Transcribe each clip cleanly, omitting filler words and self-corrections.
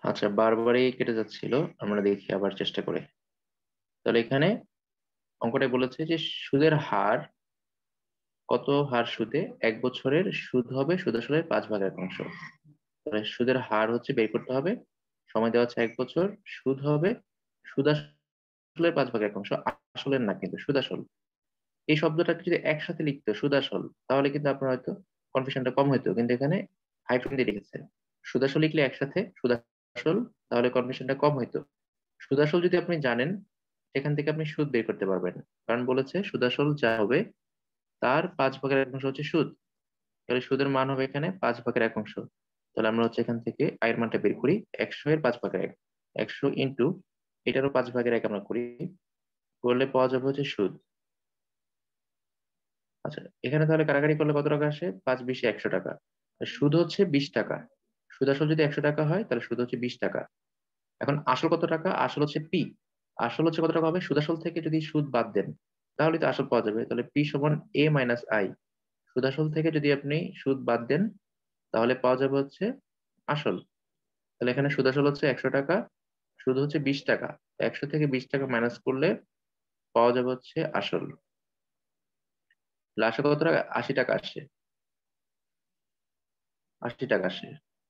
আচ্ছা, বারবারই কেটে যাচ্ছিল। আমরা দেখি আবার চেষ্টা করে। তাহলে এখানে অঙ্কটা বলেছে যে সুদের হার, কত হার সুদে 1 বছরের সুদ হবে সুদ আসলে 5/1 তাহলে সুদের হার হচ্ছে বের করতে হবে। সময় দেওয়া আছে 1 বছর। সুদ হবে সুদ আসলে 5/1, আসলের না কিন্তু সুদ আসল। এই শব্দটাকে যদি একসাথে লিখতো সুদ আসল, তাহলে কিন্তু আপনার হয়তো কনফিউশনটা কম হতো, কিন্তু এখানে হাইফেন দিয়ে লিখেছে। সুদ আসল লিখলে একসাথে সুদ আসল, তাহলে কনফিউশনটা কম হইতো। সুদ আসল যদি আপনি জানেন, সেখান থেকে আপনি সুদ বের করতে পারবেন। কারণ বলেছে সুদ আসল যা হবে তার 5/1 হচ্ছে সুদ। তাহলে সুদের মান হবে এখানে 5/1। তাহলে আমরা হচ্ছে এখান থেকে আয়ের মানটা বের করি। 100 এর 5/1, 100 এটারও 5/1 আমরা করি, করলে পাওয়া যাবে হচ্ছে সুদ। আচ্ছা, এখানে তাহলে কারাকারি করলে কত টাকা আসে? 5 20 100 টাকা। সুদ হচ্ছে 20 টাকা। সুদ আসল যদি 100 টাকা হয়, তাহলে সুদ হচ্ছে 20 টাকা। এখন আসল কত টাকা? আসল হচ্ছে পি। আসল হচ্ছে কত টাকা হবে? সুদ আসল থেকে যদি সুদ বাদ দেন, তাহলে তো আসল পাওয়া যাবে। তাহলে পি সমান এ মাইনাস আই। সুদ আসল থেকে যদি আপনি সুদ বাদ দেন, তাহলে পাওয়া যাবে হচ্ছে আসল। তাহলে এখানে সুদ আসল হচ্ছে 100 টাকা, সুদ হচ্ছে 20 টাকা। 100 থেকে 20 টাকা মাইনাস করলে পাওয়া যাবে হচ্ছে আসল। তাহলে আসল কত টাকা? 80 টাকা আসে। 80 টাকা আসে।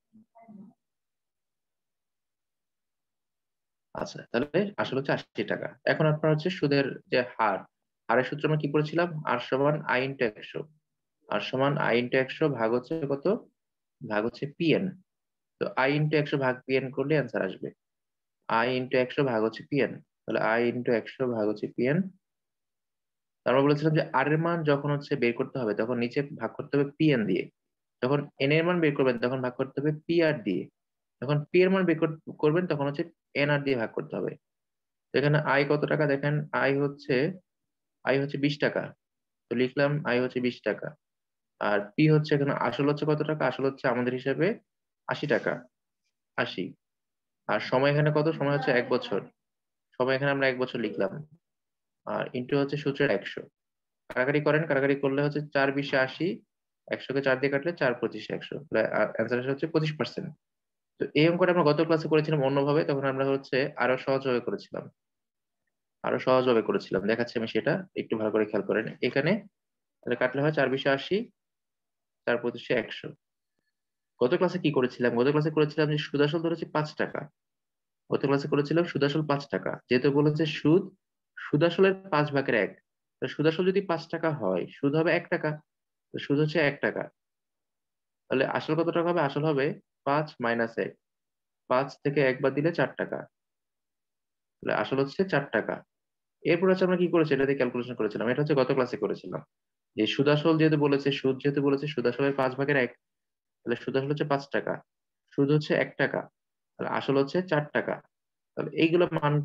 আচ্ছা, তাহলে আসল হচ্ছে 80 টাকা। এখন আপনার হচ্ছে সুদের যে হার, হারের সূত্র আমরা কি করেছিলাম? আর সমান আই ইন্টু 100। আর সমান আই ইন্টু 100 ভাগ হচ্ছে কত? ভাগ হচ্ছে পিএন। তো আই ইন্টু 100 ভাগ পিএন করলে অ্যান্সার আসবে। আই ইন্টু 100 ভাগ হচ্ছে পিএন। তাহলে আই ইন্টু 100 ভাগ হচ্ছে পিএন। তারপর বলেছিলাম যে আর এর মান যখন হচ্ছে বের করতে হবে, তখন নিচে ভাগ করতে হবে পিএন দিয়ে। যখন এন এর মান বের করবেন, তখন ভাগ করতে হবে পি আর দিয়ে। যখন পি এর মান বের করবেন, তখন হচ্ছে এন আর দিয়ে ভাগ করতে হবে। তো এখানে আই কত টাকা দেখেন? আই হচ্ছে 20 টাকা। তো লিখলাম আই হচ্ছে 20 টাকা। আর পি হচ্ছে, এখানে আসল হচ্ছে কত টাকা? আসল হচ্ছে আমাদের হিসাবে 80 টাকা। 80। আর সময় এখানে কত? সময় হচ্ছে 1 বছর। সময় এখানে আমরা 1 বছর লিখলাম। আর ইন্টু হচ্ছে সূত্রের 100। কারাকারি করেন, কারাকারি করলে হচ্ছে 4 20 80। 100 কে 4 দিয়ে কাটলে 4 25 100। অ্যান্সার হচ্ছে 25%। তো এই অঙ্কটা আমরা গত ক্লাসে করেছিলাম অন্যভাবে, তখন আমরা হচ্ছে আরো সহজভাবে করেছিলাম। আরো সহজভাবে করেছিলাম, দেখাচ্ছি আমি সেটা, একটু ভালো করে খেয়াল করেন এখানে। তাহলে কাটলে হয় 4 20 80, 4 25 100। গত ক্লাসে কি করেছিলাম? গত ক্লাসে করেছিলাম যে সুদ আসল ধরেছি 5 টাকা। গত ক্লাসে করেছিলাম সুদ আসল 5 টাকা, যেহেতু বলেছে সুদ সুদ আসলের 5/1। তো সুদ আসল যদি 5 টাকা হয়, সুদ হবে 1 টাকা। তো সুদ হচ্ছে 1 টাকা। তাহলে আসল কত টাকা হবে? আসল হবে 5 - 1। 5 থেকে 1 বাদ দিলে 4 টাকা। তাহলে আসল হচ্ছে 4 টাকা। এরপর হচ্ছে আমরা কি করেছি, এটা দিয়ে ক্যালকুলেশন করেছিলাম। এটা হচ্ছে গত ক্লাসে করেছিলাম যে সুদ আসল যেহেতু বলেছে, সুদ যেহেতু বলেছে সুদ আসলের 5/1, তাহলে সুদ আসল হচ্ছে 5 টাকা। সুদ হচ্ছে 1 টাকা। তাহলে আসল হচ্ছে 4 টাকা। তাহলে এইগুলো মান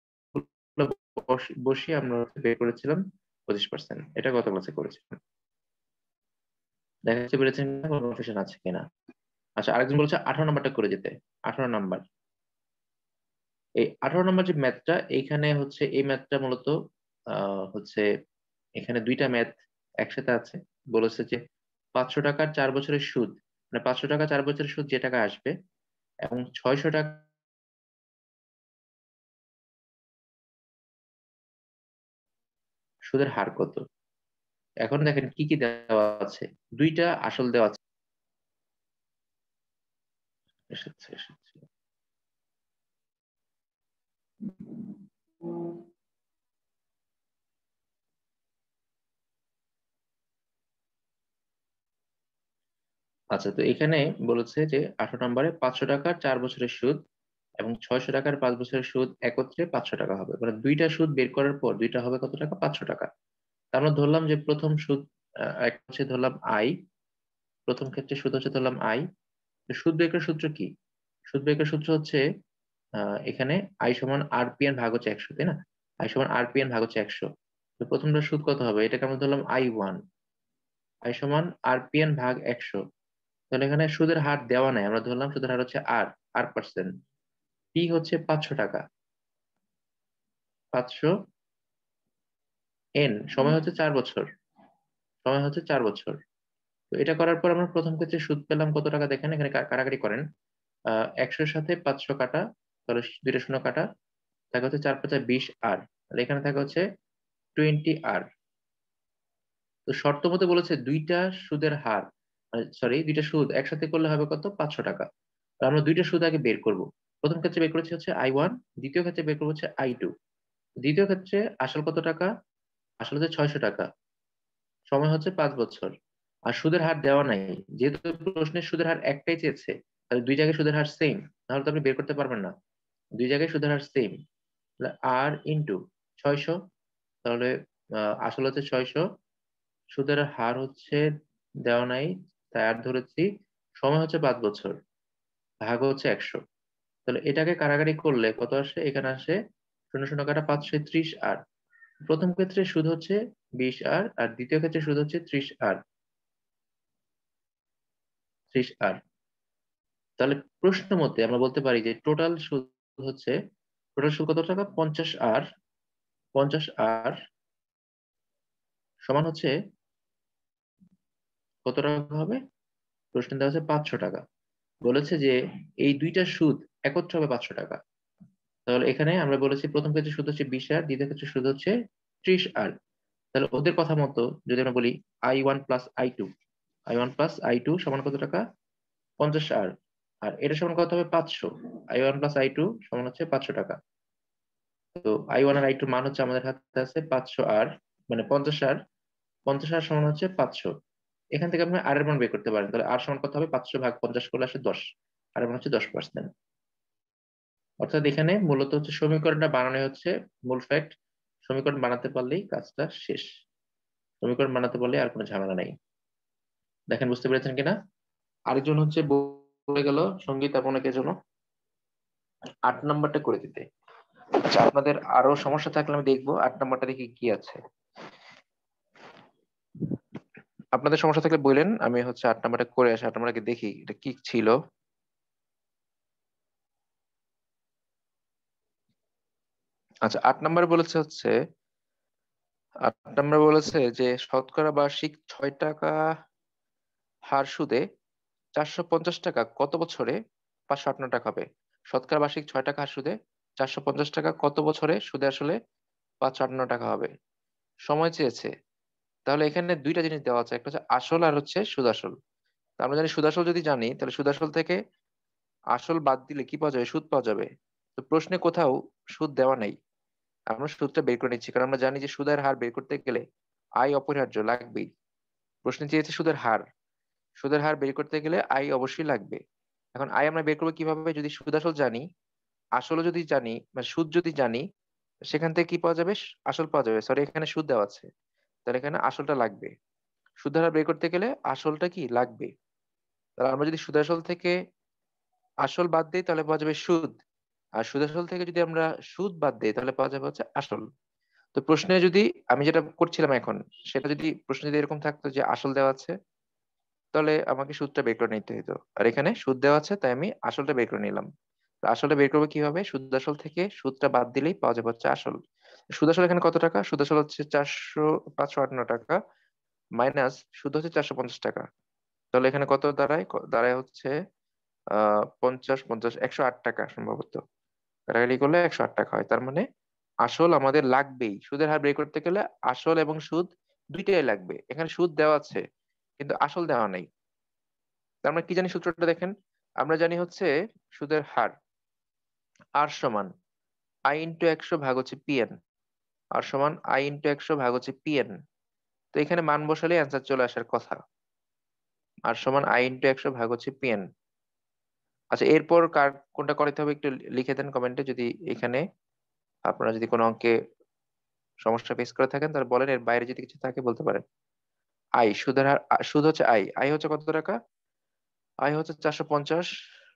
বসিয়ে আমরা হচ্ছে বের করেছিলাম 25%। এটা গত ক্লাসে করেছিলাম। দেখা যাচ্ছে পেরেছেন কিনা, কোনো কনফিউশন আছে কিনা? আচ্ছা, আরেকজন বলছে 18 নাম্বারটা করে যেতে। 18 নাম্বার, এই 18 নম্বর যে ম্যাথটা, এইখানে হচ্ছে এই ম্যাথটা মূলত হচ্ছে এখানে দুইটা ম্যাথ একসাথে আছে। বলেছে যে 500 টাকার 4 বছরের সুদ, মানে 500 টাকা 4 বছরের সুদ যে টাকা আসবে, এবং 600 টাকা সুদের হার কত। এখন দেখেন কি কি দেওয়া আছে। দুইটা আসল দেওয়া আছে। এসেছে এসেছে। আচ্ছা, তো এখানে বলেছে যে 18 নম্বরে 500 টাকার 4 বছরের সুদ এবং 600 টাকার 5 বছরের সুদ একত্রে 500 টাকা হবে। মানে দুইটা সুদ বের করার পর দুইটা হবে কত টাকা? 500 টাকা। তা আমরা ধরলাম যে প্রথম সুদ, এক হচ্ছে ধরলাম আই। প্রথম ক্ষেত্রে সুদ হচ্ছে ধরলাম আই। তো সুদ বের করার সূত্র কি? সুদ বের করার সূত্র হচ্ছে এখানে আই সমান আর পি এন ভাগ হচ্ছে 100, তাই না? আই সমান আর পি এন ভাগ হচ্ছে 100। তো প্রথমটা সুদ কত হবে? এটাকে আমরা ধরলাম I1। আই সমান আর পি এন ভাগ 100। তাহলে এখানে সুদের হার দেওয়া নাই, আমরা ধরলাম সুদের হার হচ্ছে আর, আর পার্সেন্ট। পি হচ্ছে 500 টাকা। 500। এন সময় হচ্ছে 4 বছর। সময় হচ্ছে 4 বছর। তো এটা করার পর আমরা প্রথম ক্ষেত্রে সুদ পেলাম কত টাকা দেখেন, এখানে কারাকারি করেন। 100-এর সাথে 500 কাটা, তাহলে দুইটা শূন্য কাটা, থাকে হচ্ছে 4 × 5 = 20 আর, তাহলে এখানে থাকে হচ্ছে 20 আর। তো শর্ত মতে বলেছে দুইটা সুদের হার, সরি দুইটা সুদ একসাথে করলে হবে কত, 500 টাকা। তো আমরা দুইটা সুদ আগে বের করব। প্রথম ক্ষেত্রে বের করেছি হচ্ছে I1, দ্বিতীয় ক্ষেত্রে বের করবো হচ্ছে I2। দ্বিতীয় ক্ষেত্রে আসল কত টাকা, আসল হচ্ছে 600 টাকা, সময় হচ্ছে 5 বছর, আর সুদের হার দেওয়া নাই। যেহেতু প্রশ্নের সুদের হার একটাই চেয়েছে, তাহলে দুই জায়গায় সুদের হার সেম, তাহলে তো আপনি বের করতে পারবেন না। দুই জায়গায় সুদের হার সেম, আর ইন্টু 600, তাহলে আসল হচ্ছে 600, সুদের হার হচ্ছে দেওয়া নাই তাই আর ধরেছি, সময় হচ্ছে 5 বছর, ভাগ হচ্ছে 100। তাহলে এটাকে কারাগারি করলে কত আসে, এখানে আসে শূন্য শূন্য কাটা 530 আর। প্রথম ক্ষেত্রে সুদ হচ্ছে 20 আর, আর দ্বিতীয় ক্ষেত্রে সুদ হচ্ছে 30 আর। তাহলে প্রশ্ন মতে আমরা বলতে পারি যে হচ্ছে টোটাল সুদ কত টাকা, 50 আর। 50 আর সমান হচ্ছে কত টাকা হবে, প্রশ্ন দেওয়া হচ্ছে 500 টাকা। বলেছে যে এই দুইটা সুদ একত্রে হবে 500 টাকা। তাহলে এখানে আমরা বলেছি প্রথম ক্ষেত্রে সুদ হচ্ছে 20 আর, দ্বিতীয় ক্ষেত্রে সুদ হচ্ছে 30 আর। তাহলে ওদের কথা মতো যদি আমরা বলি I1 + I2 সমান কত টাকা, 50 আর, আর এটা সমান কত হবে 500। I1 + I2 সমান হচ্ছে 500 টাকা। তো I1 আর I2 মান হচ্ছে আমাদের হাতে আছে 500 আর, মানে 50 আর। 50 আর সমান হচ্ছে 500। এখান থেকে আপনি আর এর মান বের করতে পারেন। তাহলে আর সমান কত হবে, 500 ভাগ 50 করলে আসে 10, আর এর মান হচ্ছে 10%। অর্থাৎ এখানে মূলত হচ্ছে সমীকরণটা বানানো হচ্ছে মূল ফ্যাক্ট। সমীকরণ বানাতে পারলেই কাজটা শেষ, সমীকরণ বানাতে পারলে আর কোনো ঝামেলা নাই। দেখেন বুঝতে পেরেছেন কিনা। আরেকজন হচ্ছে বলে গেল সঙ্গীত আপনাকে জন্য 8 নম্বরটা করে দিতে। আচ্ছা, আপনাদের আরো সমস্যা থাকলে আমি দেখবো 8 নম্বরটা দেখি কি আছে। আপনাদের সমস্যা থাকলে বললেন, আমি হচ্ছে 8 নম্বরটা করে আসি। 8 নম্বরটাকে দেখি এটা কি ছিল। আচ্ছা, 8 নম্বর বলেছে হচ্ছে, 8 নম্বর বলেছে যে শতকরা বার্ষিক 6 টাকা হার সুদে 450 টাকা কত বছরে 558 টাকা হবে। শতকরা বার্ষিক 6 টাকা হার সুদে 450 টাকা কত বছরে সুদে আসলে 558 টাকা হবে। সময় চেয়েছে। তাহলে এখানে দুইটা জিনিস দেওয়া আছে, একটা হচ্ছে আসল আর হচ্ছে সুদাসল। তা আমরা জানি সুদাসল যদি জানি, তাহলে সুদাসল থেকে আসল বাদ দিলে কি পাওয়া যাবে, সুদ পাওয়া যাবে। তো প্রশ্নে কোথাও সুদ দেওয়া নেই, আমরা সুদটা বের করে নিচ্ছি, কারণ আমরা জানি যে সুদের হার বের করতে গেলে আয় অপরিহার্য লাগবেই। প্রশ্নে চেয়েছে সুদের হার, সুদের হার বের করতে গেলে আয় অবশ্যই লাগবে। এখন আয় আমরা বের করবো কিভাবে, যদি সুদ আসল জানি, আসলও যদি জানি, মানে সুদ যদি জানি, সেখান থেকে কি পাওয়া যাবে, আসল পাওয়া যাবে। সরি, এখানে সুদ দেওয়া আছে, তাহলে এখানে আসলটা লাগবে। সুদের হার বের করতে গেলে আসলটা কি লাগবে। তাহলে আমরা যদি সুদ আসল থেকে আসল বাদ দিই তাহলে পাওয়া যাবে সুদ, আর সুদ আসল থেকে যদি আমরা সুদ বাদ দিই তাহলে পাওয়া যাবে হচ্ছে আসল। তো প্রশ্নে যদি আমি যেটা করছিলাম এখন, সেটা যদি প্রশ্ন যদি এরকম থাকতো যে আসল দেওয়া আছে, তাহলে আমাকে সুদটা বের করে নিতে হতো। আর এখানে সুদ দেওয়া আছে তাই আমি আসলটা বের করে নিলাম। তো আসলটা বের করবো কিভাবে, সুদ আসল থেকে সুদটা বাদ দিলেই পাওয়া যাবে হচ্ছে আসল। সুদ আসল এখানে কত টাকা, সুদ আসল হচ্ছে 558 টাকা, মাইনাস সুদ হচ্ছে 450 টাকা। তাহলে এখানে কত দাঁড়ায়, দাঁড়ায় হচ্ছে 50 50 108 টাকা সম্ভবত। কাটাকাটি করলে 108 টাকা হয়। তার মানে আসল আমাদের লাগবেই, সুদের হার বের করতে গেলে আসল এবং সুদ দুইটাই লাগবে। এখানে সুদ দেওয়া আছে কিন্তু আসল দেওয়া নাই। তার মানে কি জানি সূত্রটা দেখেন, আমরা জানি হচ্ছে সুদের হার আর সমান I × 100 ভাগ হচ্ছে PN, আর সমান I × 100 ভাগ হচ্ছে PN। তো এখানে মান বসালে অ্যান্সার চলে আসার কথা, আর সমান I × 100 ভাগ হচ্ছে PN। আচ্ছা, এরপর কার কোনটা করাতে হবে একটু লিখে দেন কমেন্টে, যদি এখানে আপনারা যদি কোনো অঙ্কে সমস্যা ফেস করে থাকেন তাহলে বলেন, এর বাইরে যদি কিছু থাকে বলতে পারেন। সুদের হার, সুদ হচ্ছে আই হচ্ছে কত টাকা, আই হচ্ছে 450,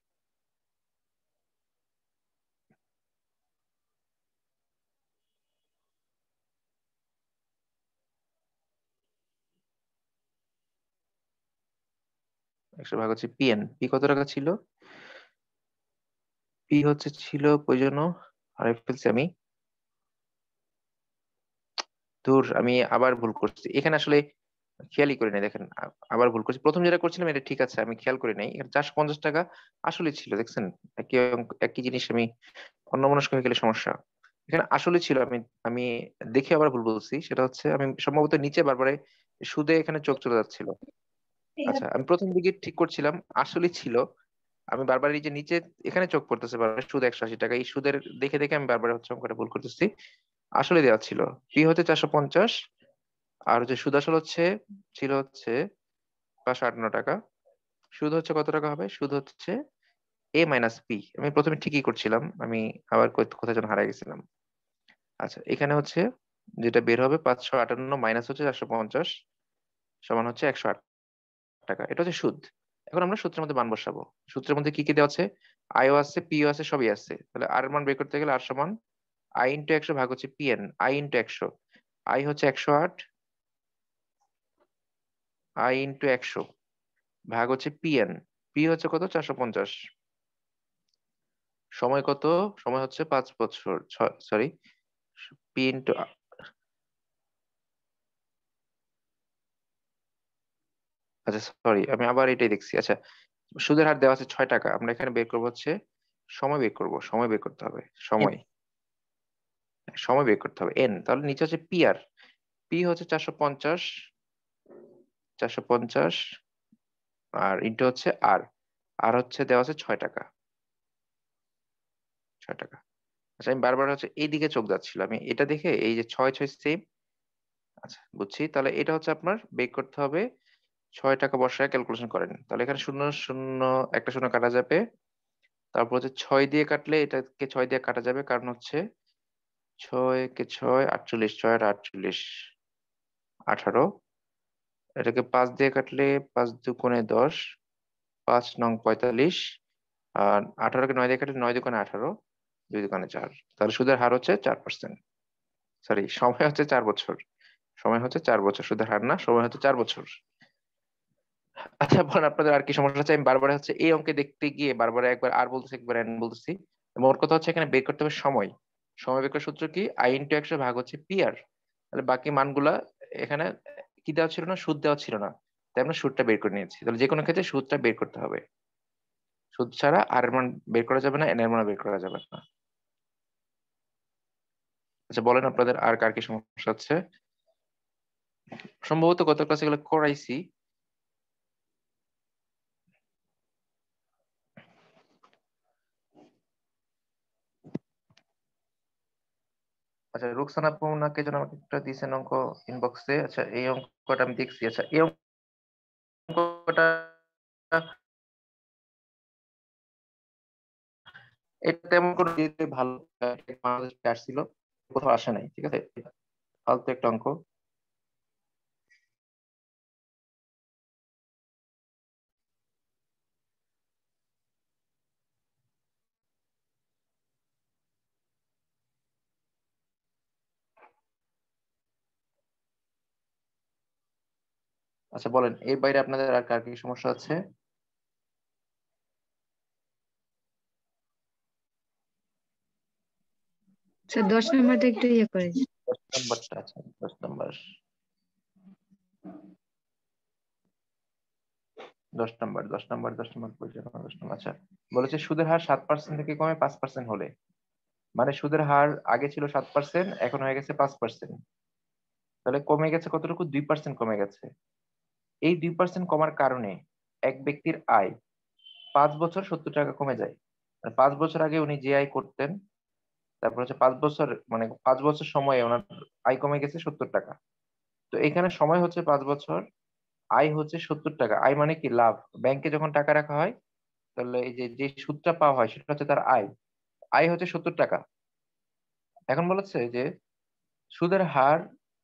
100 ভাগ হচ্ছে PN। পি কত টাকা ছিল, পি হচ্ছে ছিল প্রয়োজন, হারিয়ে ফেলছি আমি, দূর আমি আবার ভুল করছি এখানে আসলে। খেয়ালই করি নাই, দেখেন আবার ভুল করছি। প্রথম যেটা করছিলাম এটা ঠিক আছে, আমি খেয়াল করি নাই, এখানে 450 টাকা আসলে ছিল, দেখছেন? একই জিনিস আমি অন্যমনস্ক হয়ে গেলে সমস্যা। এখানে আসলে ছিল, আমি আমি দেখে আবার ভুল বলছি, সেটা হচ্ছে আমি সম্ভবত নিচে বারবার সুদে এখানে চোখ চলে যাচ্ছিল। আচ্ছা, আমি প্রথম দিকে ঠিক করছিলাম আসলে ছিল, আমি বারবার এই যে নিচে এখানে চোখ পড়তেছে বারবার সুদ 180 টাকা, এই সুদের দেখে দেখে আমি বারবার হচ্ছে অঙ্কটা ভুল করতেছি। আসলে দেওয়া ছিল ফি হচ্ছে 450, আর হচ্ছে সুদ আসল হচ্ছে ছিল হচ্ছে 558 টাকা। সুদ হচ্ছে কত টাকা হবে? সুদ হচ্ছে এ মাইনাস পি। আমি প্রথমে ঠিকই করছিলাম, আমি আবার কোথায় যেন হারিয়ে গেছিলাম। আচ্ছা, এখানে হচ্ছে যেটা বের হবে 558 মাইনাস হচ্ছে 450 সমান হচ্ছে 108 টাকা। এটা হচ্ছে সুদ। এখন আমরা সূত্রের মধ্যে মান বসাবো। সূত্রের মধ্যে কি কি দেওয়া আছে? আইও আছে, পিও আছে, সবই আছে। তাহলে আর এর মান বের করতে গেলে আর সমান আই ইন্টু 100 ভাগ হচ্ছে পিএন। আই ইন্টু 100, আই হচ্ছে 108, আই ইন্টু 100 ভাগ হচ্ছে পিএন। পি হচ্ছে কত? 450। সময় কত? সময় হচ্ছে 5 বছর, সরি, পি ইন্টু, আচ্ছা সরি, আমি আবার এটাই দেখছি। আচ্ছা, সুদের হার দেওয়া আছে 6 টাকা, আমরা এখানে বের করবো হচ্ছে সময় বের করব, সময় বের করতে হবে, সময়, সময় বের করতে হবে এন। তাহলে নিচে হচ্ছে পি আর, পি হচ্ছে 450, 450 আর ইন্টু হচ্ছে আর, আর হচ্ছে দেওয়া আছে 6 টাকা, 6 টাকা। আচ্ছা, আমি বারবার হচ্ছে এইদিকে চোখ যাচ্ছিল, আমি এটা দেখে এই যে 6 6 সেম। আচ্ছা বুঝছি, তাহলে এটা হচ্ছে আপনার বের করতে হবে। 6 টাকা বসায় ক্যালকুলেশন করেন, তাহলে এখানে শূন্য শূন্য, একটা শূন্য কাটা যাবে, তারপর হচ্ছে 6 দিয়ে কাটলে এটাকে 6 দিয়ে কাটা যাবে, কারণ হচ্ছে 6 কে 6, 48, 6 আর 48, 18। এটাকে 5 দিয়ে কাটলে 5 দুগুণে 10, 5 নং 45, আর 18কে 9 দিয়ে কাটলে 9 দুগুণে 18, 2 দুগুণে 4। তাহলে সুদের হার হচ্ছে 4%। সরি, সময় হচ্ছে 4 বছর, সময় হচ্ছে 4 বছর, সুদের হার না, সময় হচ্ছে 4 বছর। আচ্ছা বলেন আপনাদের আর কি সমস্যা আছে? আমি বারবার হচ্ছে এই অঙ্কে দেখতে গিয়ে বারবার একবার আর বলতেছি, একবার এন বলতেছি। মোট কথা হচ্ছে এখানে বের করতে হবে সময়। সময় বের করার সূত্র কি? আই ইন্টু 100 ভাগ হচ্ছে পি আর। তাহলে বাকি মানগুলা এখানে কি দেওয়া ছিল না? সুদ দেওয়া ছিল না, তাই আমরা সুদটা বের করে নিয়েছি। তাহলে যে কোনো ক্ষেত্রে সুদটা বের করতে হবে, সুদ ছাড়া আর এর মান বের করা যাবে না, এন এর মান বের করা যাবে না। আচ্ছা বলেন আপনাদের আর কার কি সমস্যা হচ্ছে? সম্ভবত গত ক্লাসে এগুলো করাইছি। আচ্ছা, রুকসানা আপু ওনাকে যেন আমাকে একটা দিয়েছেন অঙ্ক ইনবক্সে। আচ্ছা, এই অঙ্কটা আমি দেখছি। আচ্ছা, এই অঙ্কটা এটা তেমন কোনো দিতে ভালো, বাংলাদেশ থেকে আসছিল, কোথাও আসে নাই, ঠিক আছে, ফালতু একটা অঙ্ক। আচ্ছা বলেন, এর বাইরে আপনাদের আর কার কি সমস্যা আছে? স্যার 10 নম্বরটা একটু ইয়ে করে দিন। 10 নম্বরটা, আচ্ছা 10 নম্বর, 10 নম্বর, 10 নম্বর, 10 নম্বর পরিচালনা, 10 নম্বর। আচ্ছা, বলেছে সুদের হার 7% থেকে কমে 5% হলে, মানে সুদের হার আগে ছিল 7%, এখন হয়ে গেছে 5%, তাহলে কমে গেছে কতটুকু? 2% কমে গেছে। এই 2% কমার কারণে এক ব্যক্তির আয় 5 বছর 70 টাকা কমে যায়। আর 5 বছর আগে উনি যে আয় করতেন, তারপর হচ্ছে 5 বছর, মানে 5 বছর সময়ে ওনার আয় কমে গেছে 70 টাকা। তো এখানে সময় হচ্ছে 5 বছর, আয় হচ্ছে 70 টাকা। আয় মানে কি? লাভ। ব্যাংকে যখন টাকা রাখা হয়, তাহলে এই যে যে সুদটা পাওয়া হয় সেটা হচ্ছে তার আয়। আয় হচ্ছে 70 টাকা। এখন বলেছে যে সুদের হার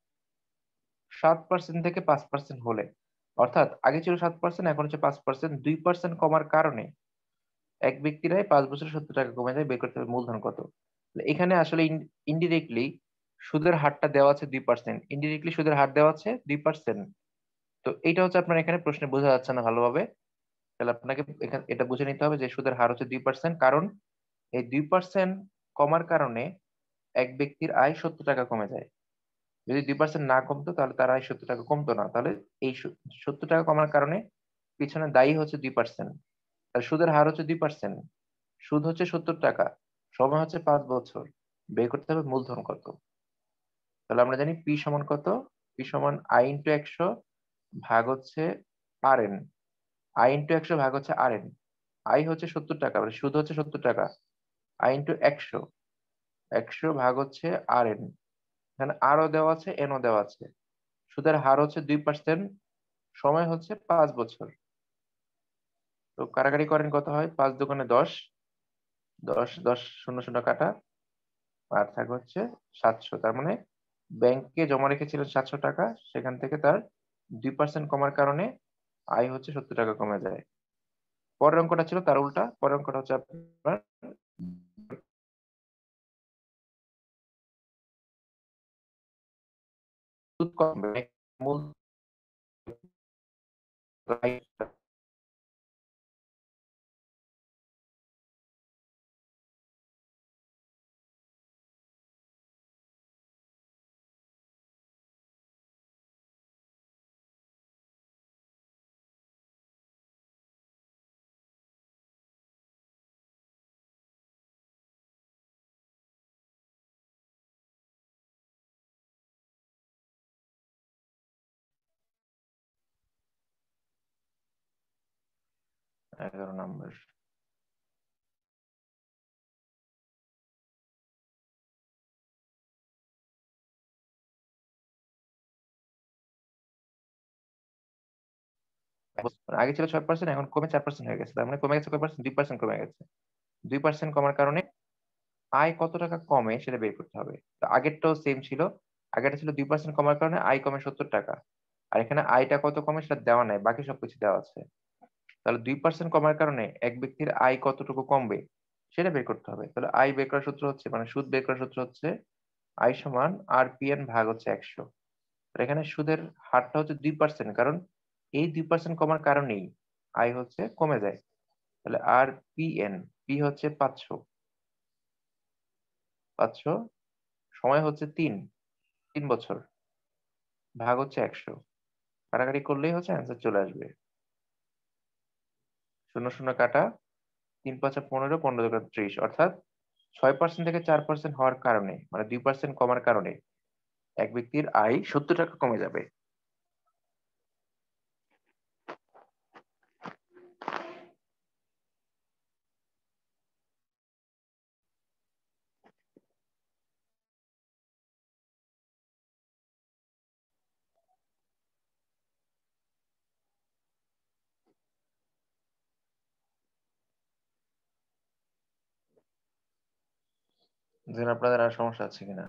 7% থেকে 5% হলে, অর্থাৎ আগে ছিল 7%, এখন হচ্ছে 5%, 2% কমার কারণে এক ব্যক্তির আয় 5 বছর 70 টাকা কমে যায়, বের করতে হবে মূলধন কত। তাহলে এখানে আসলে ইনডিরেক্টলি সুদের হারটা দেওয়া আছে 2%, ইনডিরেক্টলি সুদের হার দেওয়া আছে 2%। তো এইটা হচ্ছে আপনার এখানে প্রশ্নে বোঝা যাচ্ছে না ভালোভাবে। তাহলে আপনাকে এখানে এটা বুঝে নিতে হবে যে সুদের হার হচ্ছে 2%, কারণ এই 2% কমার কারণে এক ব্যক্তির আয় 70 টাকা কমে যায়। যদি 2% না কমতো তাহলে তার আয় 70 টাকা কমতো না। তাহলে এই 70 টাকা কমার কারণে পিছনে দায়ী হচ্ছে 2%। তাহলে সুদের হার হচ্ছে 2%। সুদ হচ্ছে 70 টাকা। সময় হচ্ছে 5 বছর। বের করতে হবে মূলধন কত। তাহলে আমরা জানি P সমান কত? P সমান I ইনটু 100 ভাগ হচ্ছে RN। I ইনটু 100 ভাগ হচ্ছে RN। I হচ্ছে 70 টাকা, মানে সুদ হচ্ছে 70 টাকা। I ইনটু 100, 100 ভাগ হচ্ছে RN। এখানে R ও দেওয়া আছে, N ও দেওয়া আছে। সুদের হার হচ্ছে 2%, সময় হচ্ছে 5 বছর। তো কাটাকাটি করেন, কত হয়? 5 দুগুণে 10, 10 10 শূন্য শূন্য কাটা, আর থাকে হচ্ছে 700। তার মানে ব্যাংকে জমা রেখেছিলেন 700 টাকা, সেখান থেকে তার 2% কমার কারণে আয় হচ্ছে 70 টাকা কমে যায়। পরের অঙ্কটা ছিল তার উল্টা। পরের অঙ্কটা হচ্ছে আপনার সুদ কমবে, মূল এগারো নম্বর। আগে ছিল 6%, এখন কমে 4% হয়ে গেছে। তার মানে কমে গেছে কয় পার্সেন্ট? 2% কমে গেছে। 2% কমার কারণে আয় কত টাকা কমে সেটা বের করতে হবে। তো আগেরটাও সেম ছিল। আগেরটা ছিল 2% কমার কারণে আয় কমে 70 টাকা। আর এখানে আয়টা কত কমে সেটা দেওয়া নাই, বাকি সবকিছু দেওয়া আছে। তাহলে 2% কমার কারণে এক ব্যক্তির আয় কতটুকু কমবে সেটা বের করতে হবে। তাহলে আয় বের করার সূত্র হচ্ছে, মানে সুদ বের করার সূত্র হচ্ছে আয় সমান RPN ভাগ হচ্ছে 100। এখানে সুদের হারটা হচ্ছে 2%, কারণ এই 2% কমার কারণেই আয় হচ্ছে কমে যায়। তাহলে RPN, P হচ্ছে 500, 500 সময় হচ্ছে 3 বছর, ভাগ হচ্ছে 100। কাটাকাটি করলেই হচ্ছে অ্যান্সার চলে আসবে। শূন্য শূন্য কাটা, 3 5 15, 15 দুগুণে 30, অর্থাৎ 6% থেকে 4% হওয়ার কারণে, মানে 2% কমার কারণে এক ব্যক্তির আয় 70 টাকা কমে যাবে। দেখুন আপনাদের আর সমস্যা আছে কিনা।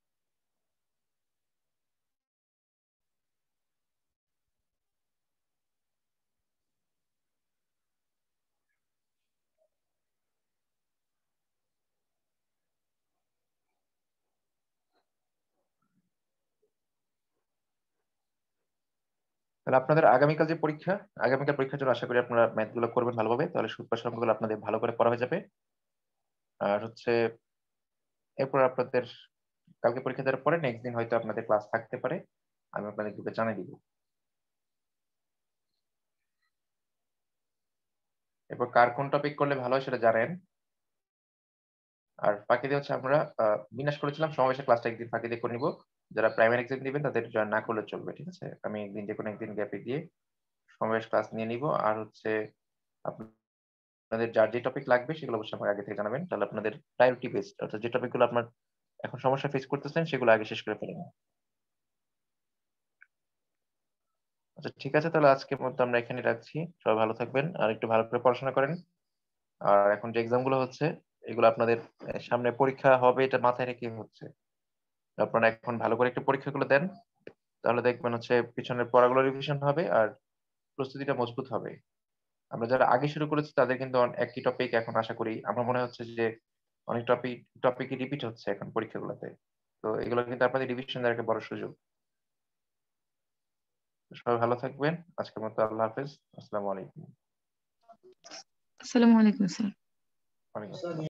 তাহলে আপনাদের আগামীকাল যে পরীক্ষা, আগামীকাল পরীক্ষার জন্য আশা করি আপনারা ম্যাথ গুলো করবেন ভালোভাবে, তাহলে সুদ পাশের অঙ্কগুলো আপনাদের ভালো করে পড়া হয়ে যাবে। আর হচ্ছে এরপর আপনাদের কালকে পরীক্ষা দেওয়ার পরে নেক্সট দিন হয়তো আপনাদের ক্লাস থাকতে পারে, আমি আপনাদের গ্রুপে জানিয়ে দিব। এরপর কার কোন টপিক করলে ভালো হয় সেটা জানেন। আর ফাঁকি দিয়ে হচ্ছে আমরা বিন্যাস করেছিলাম সমাবেশের ক্লাসটা একদিন ফাঁকি দিয়ে করে নিবো। যারা প্রাইমারি এক্সাম দিবেন তাদের জয়েন না করলে চলবে, ঠিক আছে? আমি একদিন যে কোনো একদিন গ্যাপে দিয়ে সমাবেশ ক্লাস নিয়ে নিব। আর হচ্ছে আপনাদের যার যে টপিক লাগবে সেগুলো অবশ্যই আমাকে আগে থেকে জানাবেন, তাহলে আপনাদের প্রায়োরিটি বেসড, অর্থাৎ যে টপিকগুলো আপনার এখন সমস্যা ফেস করতেছেন সেগুলো আগে শেষ করে ফেলেন। আচ্ছা ঠিক আছে, তাহলে আজকের মতো আমরা এখানে রাখছি। সবাই ভালো থাকবেন আর একটু ভালো করে পড়াশোনা করেন। আর এখন যে এক্সাম গুলো হচ্ছে এগুলো আপনাদের সামনে পরীক্ষা হবে এটা মাথায় রেখে হচ্ছে। আপনারা এখন ভালো করে একটু পরীক্ষাগুলো দেন, তাহলে দেখবেন হচ্ছে পিছনের পড়াগুলো রিভিশন হবে আর প্রস্তুতিটা মজবুত হবে। আমরা যারা আগে শুরু করেছি তাদের কিন্তু একই টপিক এখন আশা করি, আমার মনে হচ্ছে যে অনেক টপিকই রিপিট হচ্ছে এখন পরীক্ষাগুলোতে। তো এগুলো কিন্তু আপনাদের রিভিশন দেওয়ার একটা বড় সুযোগ। সবাই ভালো থাকবেন। আজকের মতো আল্লাহ হাফেজ। আসসালামু আলাইকুম। আসসালামু আলাইকুম স্যার। ওয়ালাইকুম আসসালাম।